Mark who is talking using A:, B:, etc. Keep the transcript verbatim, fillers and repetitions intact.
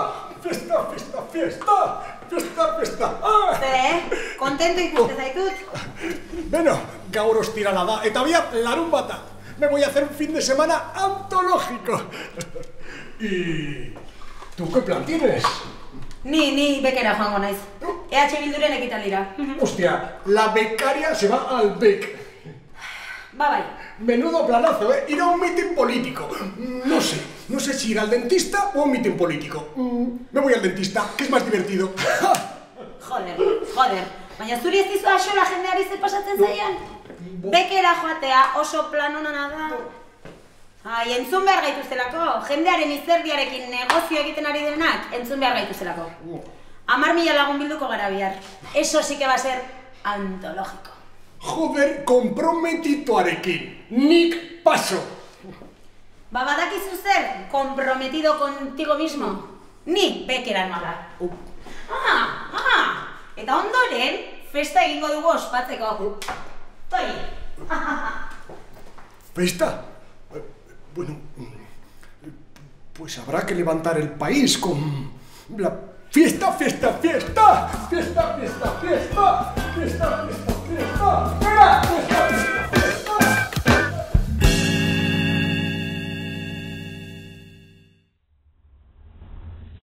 A: Fiesta, fiesta, fiesta! Fiesta, fiesta! Ah!
B: Ze, kontento ikuste zaitut.
A: Bueno, gaur ostirala da, eta bihar larun bata. Me voy a hacer un fin de semana antológico. ¿Y tú qué plan tienes?
B: Ni, ni bekera joango naiz. E H Bilduren ekitaldira.
A: Hostia, la becaria se va al B E C.
B: Ba bai.
A: Menudo planazo, ¿eh? Ir a un mitin político. No sé, no sé si ir al dentista o a un mitin político. Me voy al dentista, que es más divertido.
B: Joder, joder. Baina zuri ez dizu axola jendeari zer pasatzen zaian? Bekera joatea oso plan onana da. Ai, entzun behar gaituztelako. Jendearen izerdiarekin negozio egiten ari denak, entzun behar gaituztelako. Amar mila lagun bilduko gara bihar. Eso sí que va a ser antológico.
A: Joder, komprometituarekin. Nik paso.
B: Ba, badakizu zer, comprometido contigo mismo. Ni bekera nola. Ah, ah, eta ondoren, festa egingo dugu ospatzeko. Toi.
A: ¿Festa? Bueno, pues habrá que levantar el país con la fiesta, fiesta, fiesta, fiesta, fiesta.